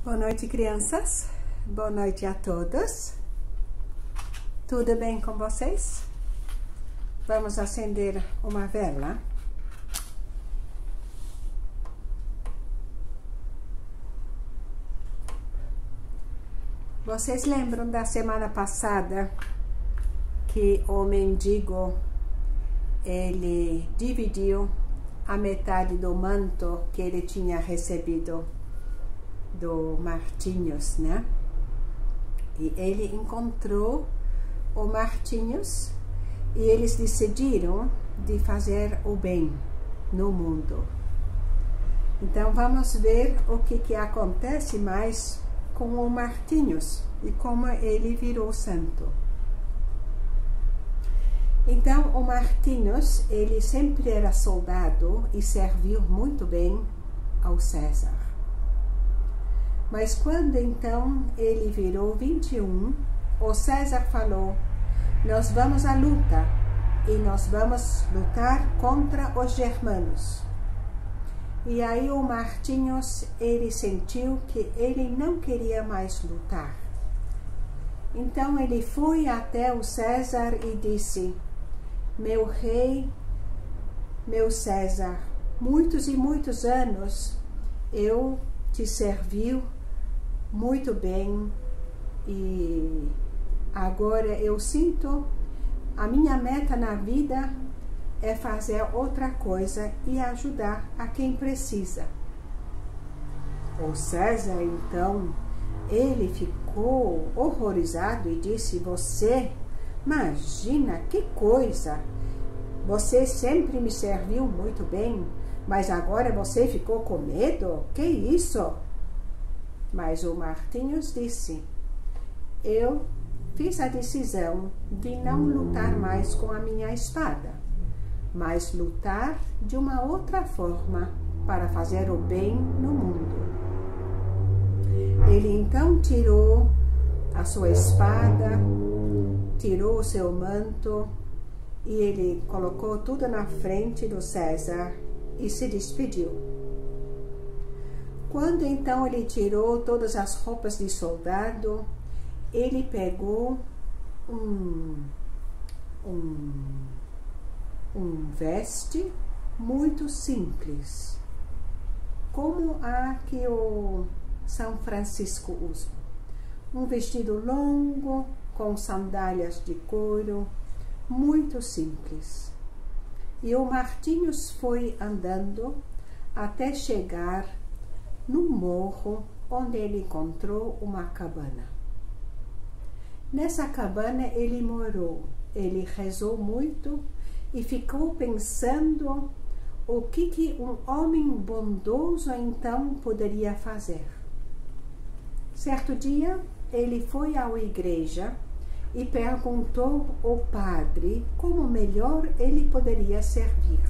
Boa noite, crianças. Boa noite a todos. Tudo bem com vocês? Vamos acender uma vela. Vocês lembram da semana passada que o mendigo, ele dividiu a metade do manto que ele tinha recebido do Martinhos, né? E ele encontrou o Martinhos e eles decidiram de fazer o bem no mundo. Então vamos ver o que acontece mais com o Martinhos e como ele virou santo. Então o Martinhos, ele sempre era soldado e serviu muito bem ao César. Mas quando então ele virou 21, o César falou: nós vamos à luta e nós vamos lutar contra os germanos. E aí o Martinhos, ele sentiu que ele não queria mais lutar. Então ele foi até o César e disse: meu rei, meu César, muitos e muitos anos eu te servi muito bem e agora eu sinto a minha meta na vida é fazer outra coisa e ajudar a quem precisa. O César então, ele ficou horrorizado e disse: você, imagina que coisa, você sempre me serviu muito bem, mas agora você ficou com medo? Que isso? Mas o Martinhos disse: eu fiz a decisão de não lutar mais com a minha espada, mas lutar de uma outra forma para fazer o bem no mundo. Ele então tirou a sua espada, tirou o seu manto e ele colocou tudo na frente do César e se despediu. Quando então ele tirou todas as roupas de soldado, ele pegou um veste muito simples, como a que o São Francisco usa. Um vestido longo, com sandálias de couro, muito simples. E o Martinhos foi andando até chegar no morro onde ele encontrou uma cabana. Nessa cabana ele morou, ele rezou muito e ficou pensando o que um homem bondoso então poderia fazer. Certo dia ele foi à igreja e perguntou ao padre como melhor ele poderia servir.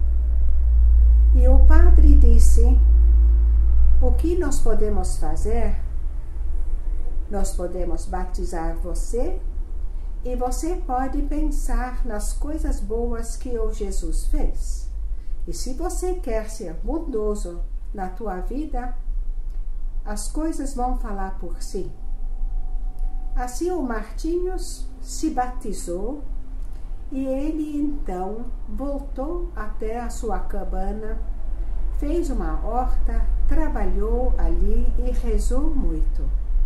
E o padre disse: o que nós podemos fazer? Nós podemos batizar você e você pode pensar nas coisas boas que o Jesus fez. E se você quer ser bondoso na tua vida, as coisas vão falar por si. Assim o Martinhos se batizou e ele então voltou até a sua cabana, fez uma horta, trabalhou ali e rezou muito.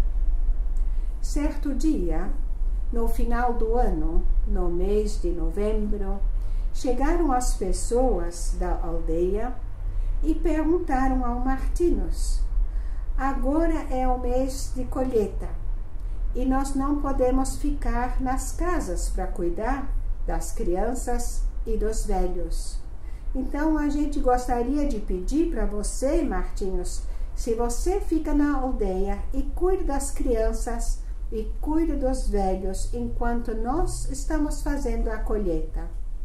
Certo dia, no final do ano, no mês de novembro, chegaram as pessoas da aldeia e perguntaram ao Martinhos: agora é o mês de colheita e nós não podemos ficar nas casas para cuidar das crianças e dos velhos. Então a gente gostaria de pedir para você, Martinhos, se você fica na aldeia e cuida das crianças e cuida dos velhos enquanto nós estamos fazendo a colheita.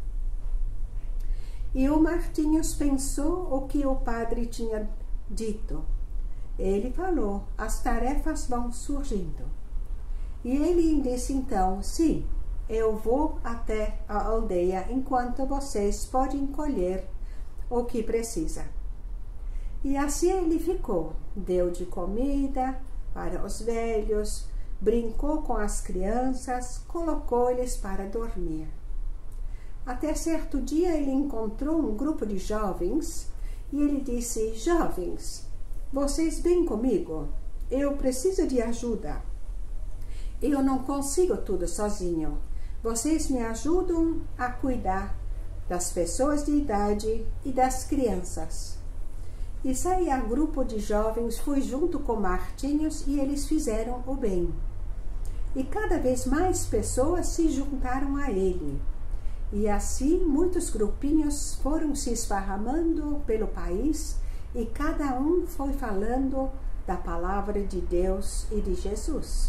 E o Martinhos pensou o que o padre tinha dito. Ele falou: as tarefas vão surgindo. E ele disse então: sim, eu vou até a aldeia enquanto vocês podem colher o que precisa. E assim ele ficou, deu de comida, para os velhos, brincou com as crianças, colocou-lhes para dormir. Até certo dia ele encontrou um grupo de jovens e ele disse: jovens, vocês vêm comigo? Eu preciso de ajuda. Eu não consigo tudo sozinho. Vocês me ajudam a cuidar das pessoas de idade e das crianças. E saí a grupo de jovens, foi junto com Martinhos e eles fizeram o bem. E cada vez mais pessoas se juntaram a ele. E assim muitos grupinhos foram se esparramando pelo país e cada um foi falando da palavra de Deus e de Jesus.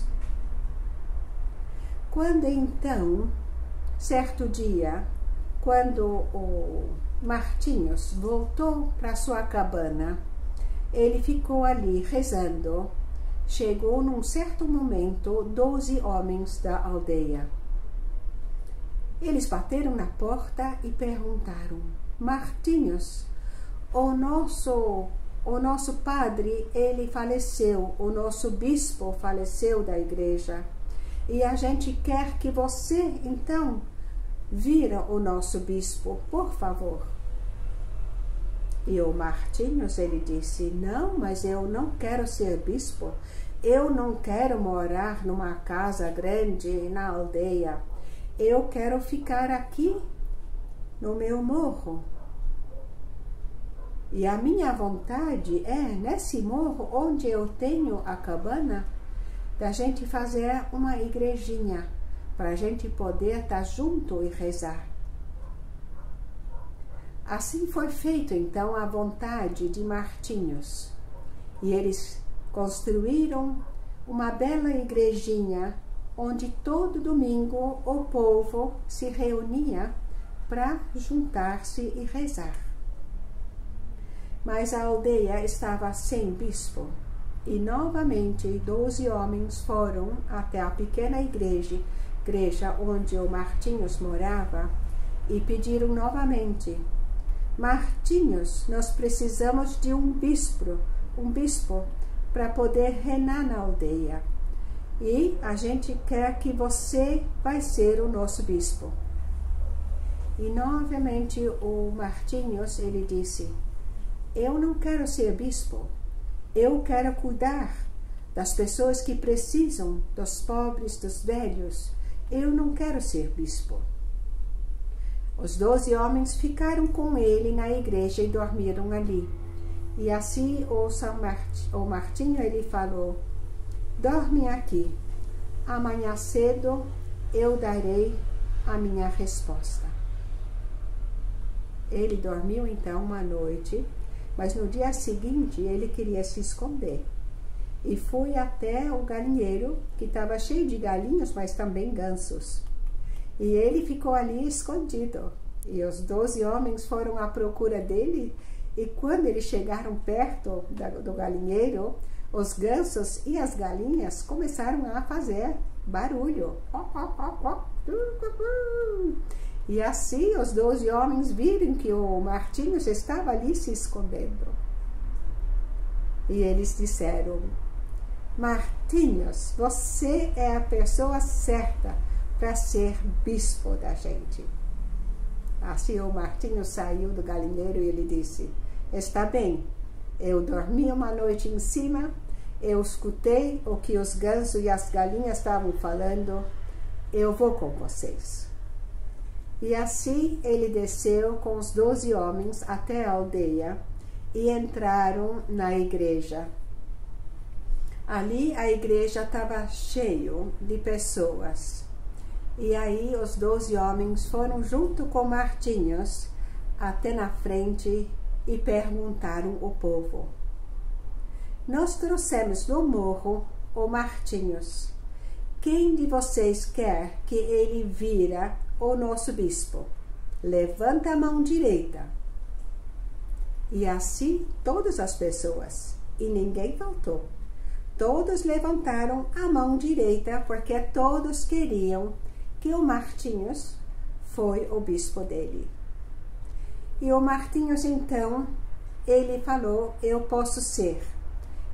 Quando então, certo dia, quando o Martinhos voltou para sua cabana, ele ficou ali rezando. Chegou num certo momento 12 homens da aldeia. Eles bateram na porta e perguntaram: Martinhos, o nosso padre, ele faleceu, o nosso bispo faleceu da igreja, e a gente quer que você, então, vira o nosso bispo, por favor. E o Martinhos, ele disse: não, mas eu não quero ser bispo, eu não quero morar numa casa grande na aldeia, eu quero ficar aqui no meu morro. E a minha vontade é, nesse morro onde eu tenho a cabana, da gente fazer uma igrejinha, para a gente poder estar junto e rezar. Assim foi feito, então, a vontade de Martinhos. E eles construíram uma bela igrejinha, onde todo domingo o povo se reunia para juntar-se e rezar. Mas a aldeia estava sem bispo, e novamente 12 homens foram até a pequena igreja onde o Martinhos morava, e pediram novamente: Martinhos, nós precisamos de um bispo para poder reinar na aldeia. E a gente quer que você vai ser o nosso bispo. E novamente o Martinhos, ele disse: eu não quero ser bispo, eu quero cuidar das pessoas que precisam, dos pobres, dos velhos. Eu não quero ser bispo. Os 12 homens ficaram com ele na igreja e dormiram ali. E assim o Martinho, ele falou: dorme aqui, amanhã cedo eu darei a minha resposta. Ele dormiu então uma noite, mas no dia seguinte ele queria se esconder. E foi até o galinheiro, que estava cheio de galinhos, mas também gansos. E ele ficou ali escondido. E os 12 homens foram à procura dele, e quando eles chegaram perto do galinheiro, os gansos e as galinhas começaram a fazer barulho. E assim os 12 homens viram que o Martinhos estava ali se escondendo. E eles disseram: Martinhos, você é a pessoa certa para ser bispo da gente. Assim o Martinhos saiu do galinheiro e ele disse: está bem, eu dormi uma noite em cima, eu escutei o que os gansos e as galinhas estavam falando, eu vou com vocês. E assim ele desceu com os 12 homens até a aldeia e entraram na igreja. Ali a igreja estava cheia de pessoas. E aí os 12 homens foram junto com Martinhos até na frente e perguntaram ao povo: nós trouxemos do morro o Martinhos. Quem de vocês quer que ele vira o nosso bispo? Levanta a mão direita. E assim todas as pessoas, e ninguém faltou. Todos levantaram a mão direita, porque todos queriam que o Martinhos foi o bispo dele. E o Martinhos, então, ele falou: eu posso ser.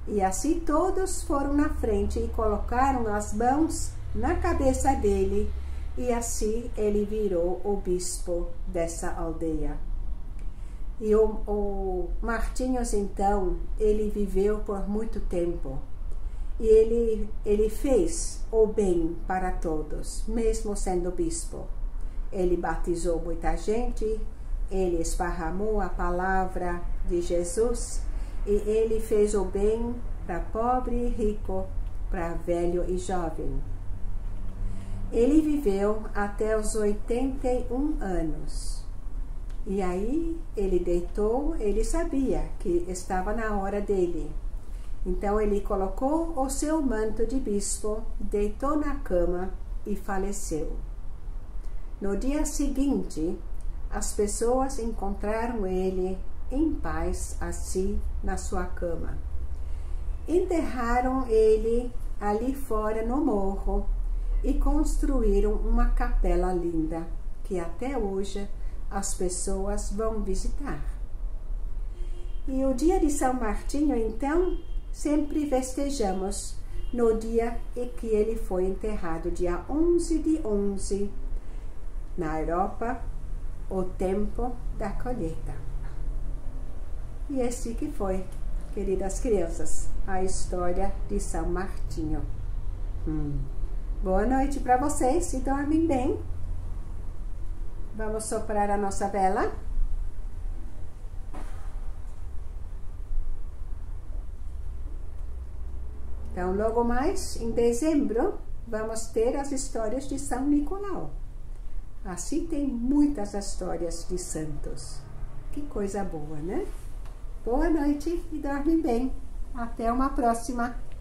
E assim todos foram na frente e colocaram as mãos na cabeça dele, e assim ele virou o bispo dessa aldeia. E o Martinhos, então, ele viveu por muito tempo. E ele fez o bem para todos, mesmo sendo bispo. Ele batizou muita gente, ele esparramou a palavra de Jesus, e ele fez o bem para pobre e rico, para velho e jovem. Ele viveu até os 81 anos. E aí ele deitou, ele sabia que estava na hora dele. Então ele colocou o seu manto de bispo, deitou na cama e faleceu. No dia seguinte, as pessoas encontraram ele em paz, assim, na sua cama. Enterraram ele ali fora no morro e construíram uma capela linda, que até hoje as pessoas vão visitar. E o dia de São Martinho, então, sempre festejamos no dia em que ele foi enterrado, dia 11 de 11, na Europa, o tempo da colheita. E esse que foi, queridas crianças, a história de São Martinho. Boa noite para vocês e dormem bem. Vamos soprar a nossa vela. Então, logo mais, em dezembro, vamos ter as histórias de São Nicolau. Assim tem muitas histórias de santos. Que coisa boa, né? Boa noite e dormem bem. Até uma próxima.